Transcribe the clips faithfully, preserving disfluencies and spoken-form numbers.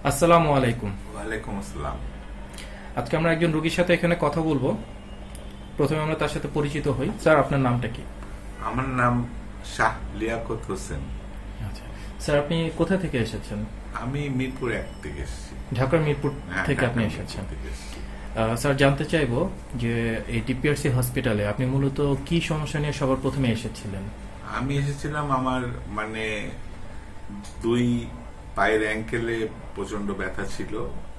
আসসালামু আলাইকুম। ওয়ালাইকুম আসসালাম। আজকে আমরা একজন রোগীর সাথে এখানে কথা বলবো। প্রথমে আমরা তার সাথে পরিচিত হই। স্যার, আপনার নামটা কি? আমার নাম শাহ লিয়াকত হোসেন। আচ্ছা স্যার, আপনি কোথা থেকে এসেছেন? আমি মিরপুর এক থেকে এসেছি। ঢাকার মিরপুর হ্যাঁ, থেকে আপনি ঢাকার এসেছেন। মিরপুর থেকে এসেছি। আহ, স্যার, জানতে চাইবো যে এই ডিপিআরসি হসপিটালে আপনি মূলত কি সমস্যা নিয়ে সবার প্রথমে এসেছিলেন? আমি এসেছিলাম আমার মানে দুই পায়ের অ্যাঙ্কেলে প্রচন্ড ব্যথা ছিল,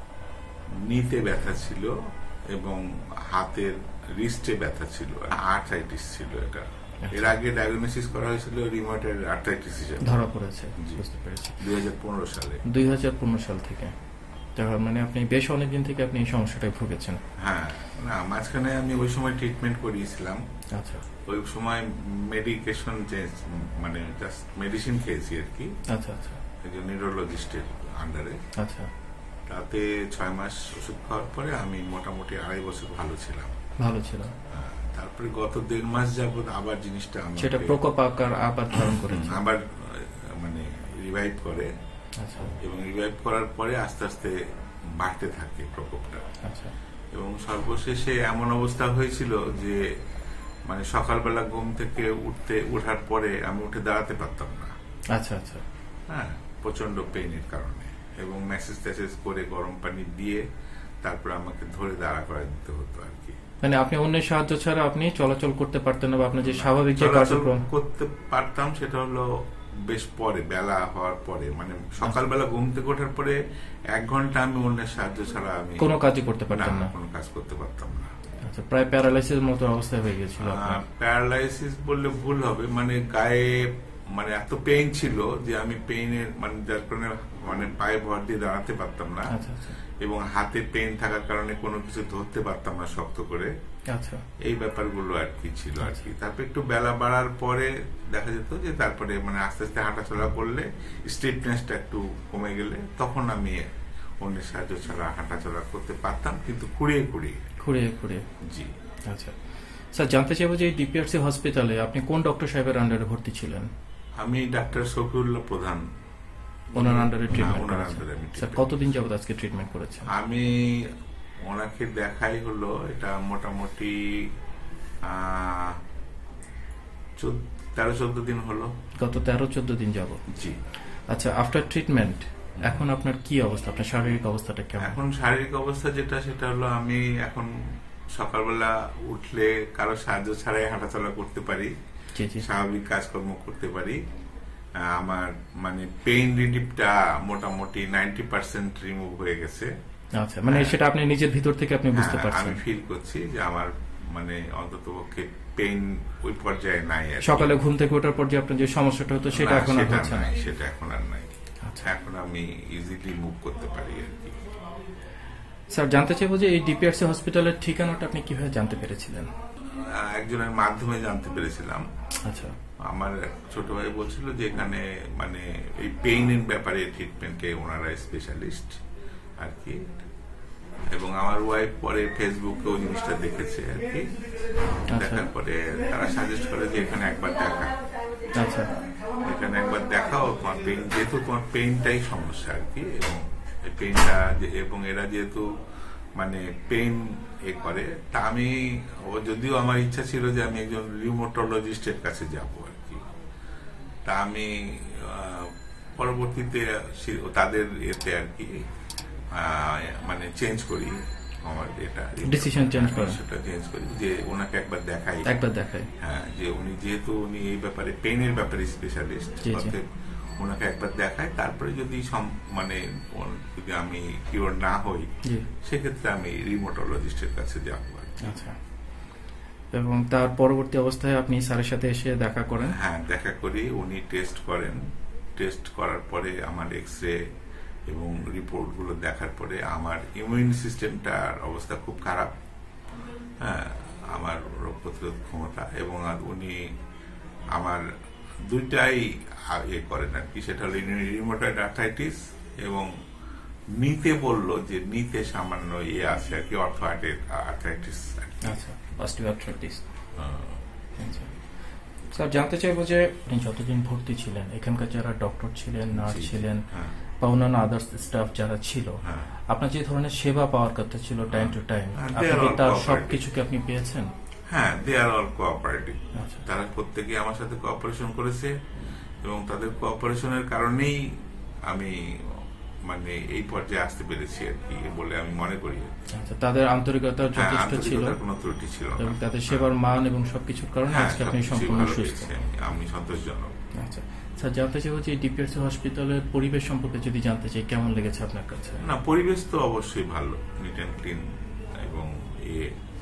নিতে ব্যথা ছিল এবং হাতের রিস্টে ব্যথা ছিল, আর্থ্রাইটিস ছিল। এটা এর আগে ডায়াগনোসিস করা হয়েছিল রিউমাটয়েড আর্থ্রাইটিস হিসেবে, ধরা পড়েছে। জি। বুঝতে পেরেছি। দুই হাজার পনেরো সালে। দুই হাজার পনেরো সাল থেকে। তার মানে আপনি বেশ অনেকদিন থেকে আপনি এই সমস্যাটায় ভুগেছেন। হ্যাঁ, না মাঝখানে আমি ওই সময় ট্রিটমেন্ট করিয়েছিলাম। আচ্ছা ওই সময় মেডিকেশন চেঞ্জ, মানে জাস্ট মেডিসিন খেয়েছি আর কি, আচ্ছা আচ্ছা একজন নিউরোলজিস্টের আন্ডারে। আচ্ছা তাতে ছয় মাস ওষুধ খাওয়ার পরে আমি মোটামুটি আড়াই বছর ভালো ছিলাম। ভালো ছিল। হ্যাঁ, তারপরে গত দেড় মাস যাবত আবার জিনিসটা আমাকে সেটা প্রকোপ আকার আবার ধারণ করেছে। আবার আহ, মানে রিভাইভ করে আচ্ছা এবং রিভাইভ করার পরে আস্তে আস্তে বাড়তে থাকে প্রকোপটা। আচ্ছা এবং সর্বশেষে এমন অবস্থা হয়েছিল যে মানে সকালবেলা ঘুম থেকে উঠতে ওঠার পরে আমি উঠে দাঁড়াতে পারতাম না। আচ্ছা আচ্ছা হ্যাঁ, প্রচন্ড পেইনের কারণে, এবং মেসেজ টেসেজ করে গরম পানি দিয়ে তারপর আমাকে ধরে দাঁড়া করে দিতে হতো আর কি। মানে আপনি অন্যের সাহায্য ছাড়া আপনি চলাচল করতে পারতেন না, বা আপনার যে স্বাভাবিক যে চলাচল কার্যক্রম করতে পারতাম সেটা হলো বেশ পরে, বেলা হওয়ার পরে, মানে সকালবেলা ঘুম থেকে ওঠার পরে এক ঘন্টা আমি অন্যের সাহায্য ছাড়া আমি কোনো কাজই করতে পারতেন না। কোনো কাজ করতে পারতাম না। আচ্ছা, প্রায় প্যারালাইসিস মতো অবস্থা হয়ে গিয়েছিল আপনার। প্যারালাইসিস বললে ভুল হবে, মানে গায়ে মানে এত পেইন ছিল যে আমি পেইনের মানে যার কারণে মানে পায়ে ভর দিয়ে দাঁড়াতে পারতাম না, আচ্ছা আচ্ছা এবং হাতে পেইন থাকার কারণে কোনো কিছু ধরতে পারতাম না শক্ত করে। আচ্ছা এই ব্যাপারগুলো আর কি ছিল আর কি। তারপর একটু বেলা বাড়ার পরে দেখা যেত যে তারপরে মানে আস্তে আস্তে হাঁটাচলা করলে স্টিফনেসটা একটু কমে গেলে তখন আমি অন্যের সাহায্য ছাড়া হাঁটাচলা করতে পারতাম, কিন্তু খুঁড়িয়ে খুঁড়িয়ে খুঁড়িয়ে খুঁড়িয়ে জি। আচ্ছা স্যার, জানতে চাইবো যে ডিপিআরসি হসপিটালে আপনি কোন ডক্টর সাহেবের আন্ডারে ভর্তি ছিলেন? আমি ডাক্তার শফিউল্লাহ প্রধান, ওনার আন্ডারে হ্যাঁ, ট্রিটমেন্ট ওনার করেছেন। আন্ডারে আমি স্যার, treatment কতদিন যাবত আজকে ট্রিটমেন্ট করেছেন? আমি ওনাকে দেখাই হলো এটা মোটামুটি আহ, চোদ্দ- তেরো চোদ্দ দিন হলো। গত তেরো চোদ্দ দিন যাবত। জি। আচ্ছা, আফটার ট্রিটমেন্ট এখন আপনার কি অবস্থা? আপনার শারীরিক অবস্থাটা কেমন? এখন শারীরিক অবস্থা যেটা সেটা হলো আমি এখন সকালবেলা উঠলে কারো সাহায্য ছাড়াই হাঁটাচলা করতে পারি, জি জি স্বাভাবিক কাজকর্ম করতে পারি। আহ, আমার মানে পেইন রিলিফটা মোটামুটি নাইনটি পার্সেন্ট রিমুভ হয়ে গেছে। আচ্ছা, মানে সেটা আপনি নিজের ভিতর থেকে আপনি বুঝতে হ্যাঁ, পারছেন। আমি ফিল করছি যে আমার মানে অন্তত পক্ষে পেইন ওই পর্যায়ে নাই আর কি। সকালে ঘুম থেকে ওঠার পর যে আপনার যে সমস্যাটা হতো সেটা না, এখন আর সেটা হচ্ছে না। নাই, সেটা এখন আর নাই। আচ্ছা এখন আমি ইজিলি মুভ করতে পারি আর কি। স্যার, জানতে চাইবো যে এই ডিপিআরসি হসপিটালের ঠিকানাটা আপনি কিভাবে জানতে পেরেছিলেন? আহ, একজনের মাধ্যমে জানতে পেরেছিলাম। আচ্ছা আমার এক ছোট ভাই বলছিল যে এখানে মানে এই পেইনের ব্যাপারে ট্রিটমেন্টে ওনারা স্পেশালিস্ট আর কি, এবং আমার ওয়াইফ পরে ফেসবুকে ওই জিনিসটা দেখেছে আর কি। দেখার পরে তারা সাজেস্ট করে যে এখানে একবার দেখা, আচ্ছা এখানে একবার দেখাও, তোমার পেইন যেহেতু তোমার পেইনটাই সমস্যা আর কি, এবং এই পেইনটা এবং এরা যেহেতু মানে পেইন এ করে, তা আমি ও যদিও আমার ইচ্ছা ছিল যে আমি একজন রিউমাটোলজিস্টের কাছে যাব আর কি, তা আমি আহ, পরবর্তীতে সে- তাদের এতে আর কি আহ, মানে চেঞ্জ করি আমার এটা Decision change করেন। সেটা চেঞ্জ করি যে ওনাকে একবার দেখাই। একবার দেখাই। হ্যাঁ, যে উনি যেহেতু উনি এই ব্যাপারে পেইনের ব্যাপারে স্পেশালিস্ট, জি, জি। অতএব ওনাকে একবার দেখাই, তারপরে যদি সম- মানে ওন- যদি আমি কিওর না হই জি সেক্ষেত্রে আমি রিমোটোলজিস্টের কাছে যাবো আর কি। আচ্ছা, এবং তার পরবর্তী অবস্থায় আপনি স্যারের সাথে এসে দেখা করেন? হ্যাঁ, দেখা করি, উনি টেস্ট করেন। টেস্ট করার পরে আমার এক্স রে এবং রিপোর্টগুলো দেখার পরে আমার ইমিউন সিস্টেমটার অবস্থা খুব খারাপ। হ্যাঁ, আমার রোগ প্রতিরোধ ক্ষমতা, এবং আর উনি আমার দুইটাই আ- ইয়ে করেন আর কি, সেটা হলো রিউমাটয়েড আর্থ্রাইটিস, এবং নিতে বললো যে নিতে সামান্য ইয়ে আছে আর কি, অর্থোআইটিস আর্থ্রাইটিস। আচ্ছা, অস্টিওআর্থ্রাইটিস। আচ্ছা স্যার, জানতে চাইবো যে আপনি যতদিন ভর্তি ছিলেন এখানকার যারা ডক্টর ছিলেন, নার্স জি, ছিলেন, হ্যাঁ। বা অন্যান্য আদার্স স্টাফ যারা ছিল, আপনার যে ধরনের সেবা পাওয়ার কথা ছিল টাইম টু টাইম, আপনি তার সবকিছুকে আপনি পেয়েছেন? হ্যাঁ, দে আর অল কোঅপারেটিভ। তারা প্রত্যেকে আমার সাথে কোঅপারেশন করেছে এবং তাদের কোঅপারেশনের কারণেই আমি মানে এই পর্যায়ে আসতে পেরেছি আর কি বলে আমি মনে করি। আচ্ছা, তাদের আন্তরিকতার যথেষ্ট ছিল, কোনো ত্রুটি ছিল না, এবং তাদের সেবার মান এবং সবকিছুর কারণে আজকে আপনি সম্পূর্ণ সুস্থ, আমি সন্তোষজনক। আচ্ছা স্যার, জানতে চাইবো যে ডিপিআরসি হসপিটালের পরিবেশ সম্পর্কে যদি জানতে চাই, কেমন লেগেছে আপনার কাছে? না, পরিবেশ তো অবশ্যই ভালো, নিট অ্যান্ড ক্লিন এবং এ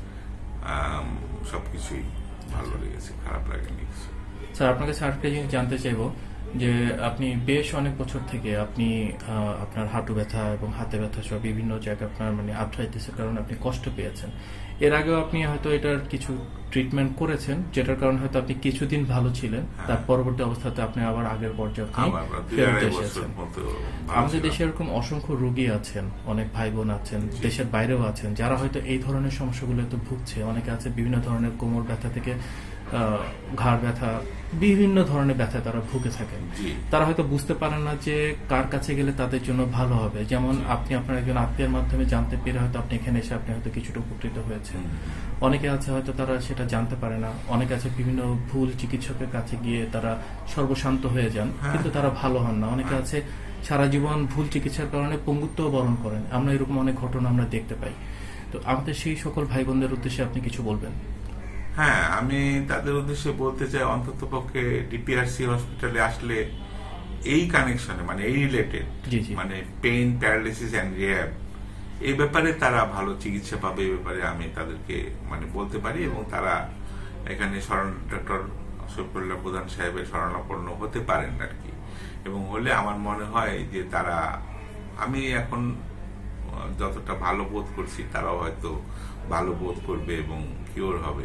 সবকিছুই ভালো লেগেছে, খারাপ লাগেনি। স্যার, আপনার কাছে আরেকটা জিনিস জানতে চাইবো যে আপনি বেশ অনেক বছর থেকে আপনি আপনার হাঁটু ব্যথা এবং হাতে ব্যথা সহ বিভিন্ন জায়গায় আপনার মানে আর্থ্রাইটিসের কারণে আপনি কষ্ট পেয়েছেন। এর আগেও আপনি হয়তো এটার কিছু ট্রিটমেন্ট করেছেন, যেটার কারণে হয়তো আপনি কিছুদিন ভালো ছিলেন, তার পরবর্তী অবস্থাতে আপনি আবার আগের পর্যায়ে ফেরত এসেছেন। আমাদের দেশে এরকম অসংখ্য রোগী আছেন, অনেক ভাই বোন আছেন, দেশের বাইরেও আছেন, যারা হয়তো এই ধরনের সমস্যাগুলো তো ভুগছে। অনেকে আছে বিভিন্ন ধরনের কোমর ব্যথা থেকে ঘাড় ব্যথা, বিভিন্ন ধরনের ব্যথা তারা ভুগে থাকেন। তারা হয়তো বুঝতে পারেন না যে কার কাছে গেলে তাদের জন্য ভালো হবে। যেমন আপনি আপনার একজন আত্মীয়ের মাধ্যমে জানতে পেরে হয়তো আপনি এখানে এসে আপনি হয়তো কিছুটা উপকৃত হয়েছেন। অনেকে আছে হয়তো তারা সেটা জানতে পারে না, অনেকে আছে বিভিন্ন ভুল চিকিৎসকের কাছে গিয়ে তারা সর্বশান্ত হয়ে যান, কিন্তু তারা ভালো হন না। অনেকে আছে সারা জীবন ভুল চিকিৎসার কারণে পঙ্গুত্ব বরণ করেন। আমরা এরকম অনেক ঘটনা আমরা দেখতে পাই। তো আমাদের সেই সকল ভাই বোনদের উদ্দেশ্যে আপনি কিছু বলবেন? হ্যাঁ, আমি তাদের উদ্দেশ্যে বলতে চাই, অন্তত পক্ষে ডিপিআরসি হসপিটালে আসলে এই কানেকশনে মানে এই রিলেটেড মানে পেইন, প্যারালাইসিস এন্ড রিহ্যাব, এই ব্যাপারে তারা ভালো চিকিৎসা পাবে, এই ব্যাপারে আমি তাদেরকে মানে বলতে পারি। এবং তারা এখানে শরণ ডক্টর শফিউল্লাহ প্রধান সাহেবের শরণাপন্ন হতে পারেন আর কি। এবং হলে আমার মনে হয় যে তারা, আমি এখন যতটা ভালো বোধ করছি তারাও হয়তো ভালো বোধ করবে এবং কিওর হবে।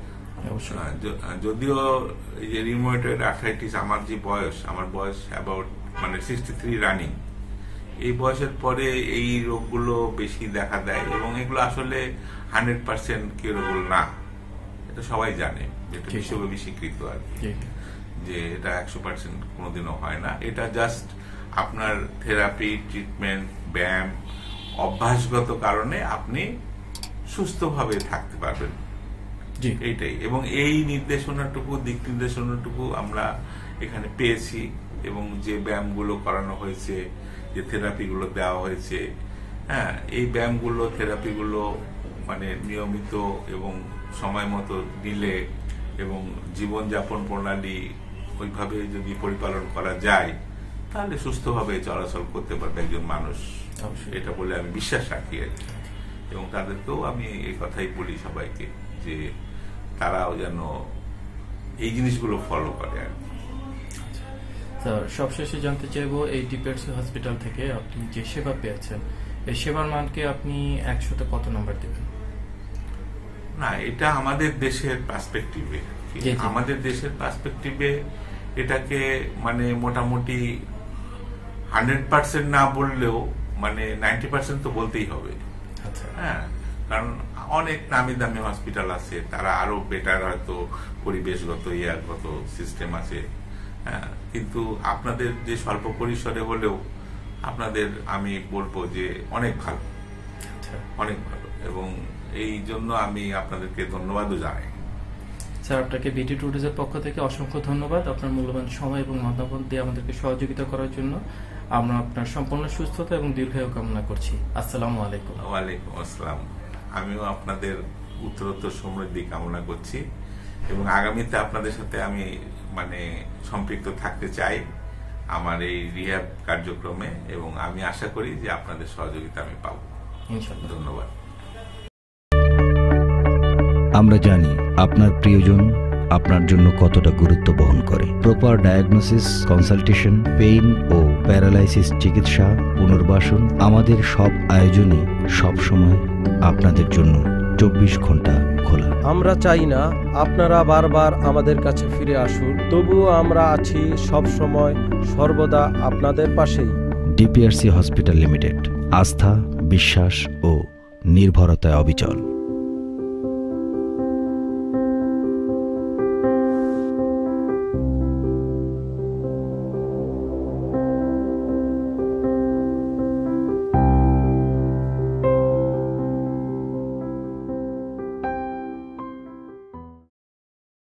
যদিও এই যে রিউমাটয়েড আর্থ্রাইটিস, আমার যে বয়স, আমার বয়স অ্যাবাউট মানে সিক্সটি থ্রি রানিং, এই বয়সের পরে এই রোগগুলো বেশি দেখা দেয় এবং এগুলো আসলে হান্ড্রেড পার্সেন্ট কিউরেবল না, এটা সবাই জানে, এটা বিশ্বব্যাপী স্বীকৃত আর কি, যে এটা একশো পার্সেন্ট কোনোদিনও হয় না। এটা জাস্ট আপনার থেরাপি, ট্রিটমেন্ট, ব্যায়াম, অভ্যাসগত কারণে আপনি সুস্থভাবে থাকতে পারবেন, এইটাই। এবং এই নির্দেশনাটুকু, দিক নির্দেশনাটুকু আমরা এখানে পেয়েছি এবং যে ব্যায়ামগুলো করানো হয়েছে, যে থেরাপিগুলো দেওয়া হয়েছে, হ্যাঁ, এই ব্যায়ামগুলো, থেরাপিগুলো মানে নিয়মিত এবং সময় মতো দিলে এবং জীবনযাপন প্রণালী ওইভাবে যদি পরিপালন করা যায়, তাহলে সুস্থভাবে চলাচল করতে পারবে একজন মানুষ, এটা বলে আমি বিশ্বাস রাখি আর কি। এবং তাদেরকেও আমি এই কথাই বলি সবাইকে যে তারাও যেন এই জিনিসগুলো ফলো করে আর কি। স্যার, সবশেষে জানতে চাইবো, এই ডিপিআরসি হসপিটাল থেকে আপনি যে সেবা পেয়েছেন, এই সেবার মানকে আপনি একশোতে কত নম্বর দেবেন? না, এটা আমাদের দেশের পার্সপেক্টিভে, আমাদের দেশের পার্সপেক্টিভে এটাকে মানে মোটামুটি হান্ড্রেড পার্সেন্ট না বললেও মানে নাইনটি পার্সেন্ট তো বলতেই হবে। হ্যাঁ, কারণ অনেক নামি দামি হসপিটাল আছে, তারা আরো বেটার হয়তো পরিবেশগত ইয়াগত সিস্টেম আছে, হ্যাঁ, কিন্তু আপনাদের যে স্বল্প পরিসরে হলেও আপনাদের আমি বলবো যে অনেক ভালো, অনেক ভালো, এবং এই জন্য আমি আপনাদেরকে ধন্যবাদও জানাই। স্যার, আপনাকে বিটি ট্যুরিজের পক্ষ থেকে অসংখ্য ধন্যবাদ আপনার মূল্যবান সময় এবং মতামত দিয়ে আমাদেরকে সহযোগিতা করার জন্য। আমরা আপনার সম্পূর্ণ সুস্থতা এবং দীর্ঘায়ু কামনা করছি। আসসালামু আলাইকুম। ওয়ালাইকুম আসসালাম। আমিও আপনাদের উত্তরোত্তর সমৃদ্ধি কামনা করছি এবং আগামীতে আপনাদের সাথে আমি মানে সম্পৃক্ত থাকতে চাই আমার এই রিহ্যাব কার্যক্রমে, এবং আমি আশা করি যে আপনাদের সহযোগিতা আমি পাবো ইনশাআল্লাহ। ধন্যবাদ। আমরা জানি আপনার প্রিয়জন আপনার জন্য কতটা গুরুত্ব বহন করে। প্রপার ডায়াগনোসিস, কনসালটেশন, পেইন ও প্যারালাইসিস চিকিৎসা, পুনর্বাসন, আমাদের সব আয়োজনে সব সময় আপনাদের জন্য চব্বিশ ঘন্টা খোলা। আমরা চাই না আপনারা বারবার আমাদের কাছে ফিরে আসুন, তবুও আমরা আছি সব সময় সর্বদা আপনাদের পাশেই। ডিপিআরসি হসপিটাল লিমিটেড, আস্থা, বিশ্বাস ও নির্ভরতায় অবিচল।